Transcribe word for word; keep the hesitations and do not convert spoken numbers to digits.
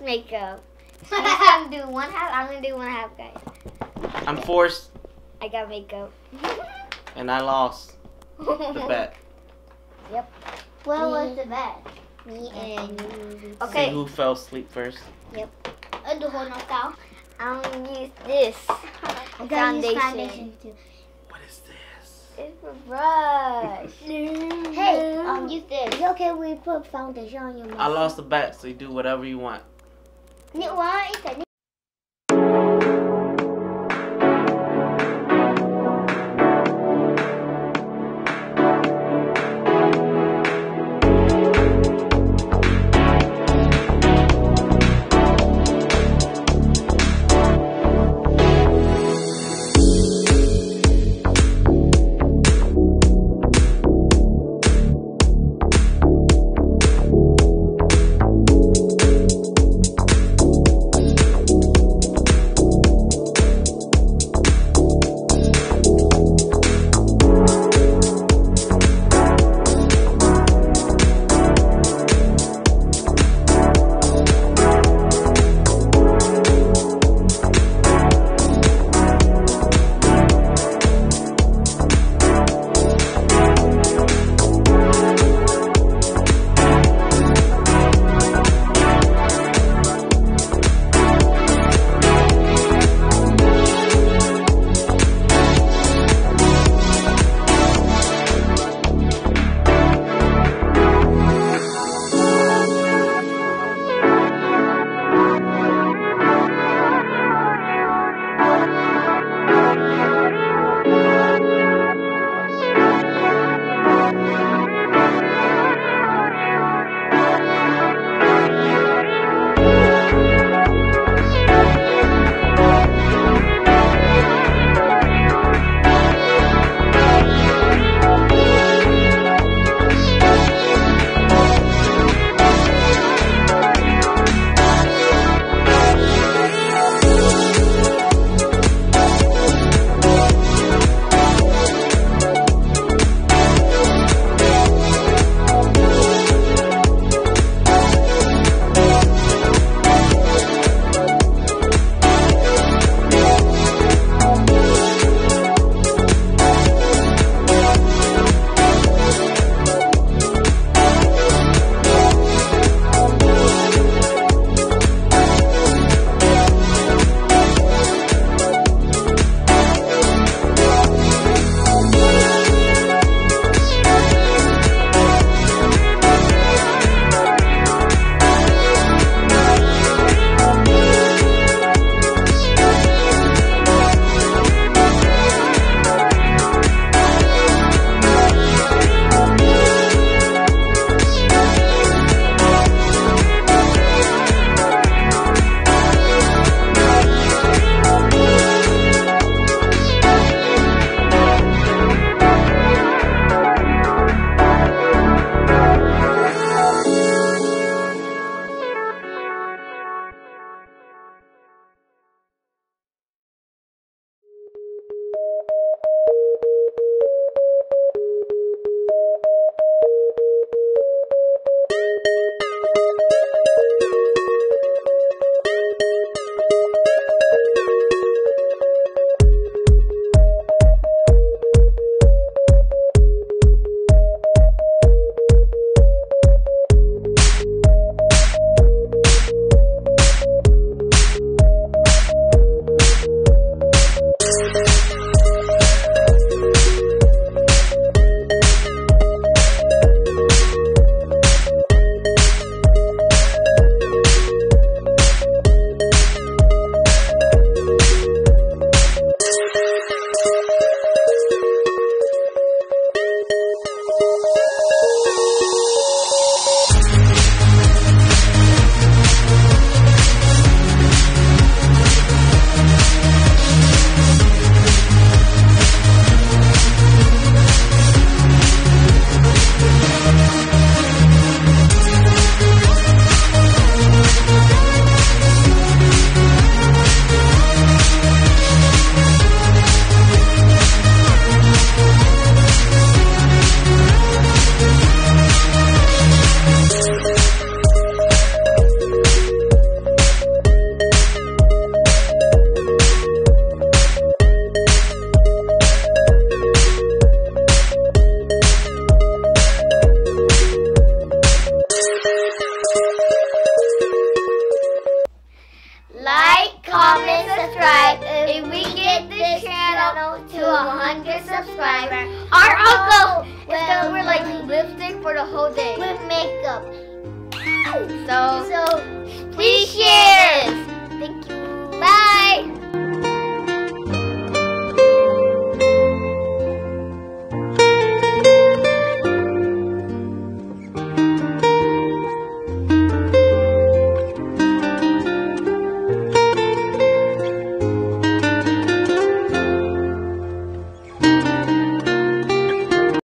makeup. She's gonna do one half. I'm gonna do one half, guys. I'm forced. I got makeup. And I lost the bet. Yep. What was the bet? Me and you. Okay. Okay. See who fell asleep first. Yep. I do hold now. I'm gonna use this I gotta foundation. use foundation too. What is this? It's a brush. Hey, um, use this. is it okay if we put foundation on your mouth? I lost the bet, so you do whatever you want. Why?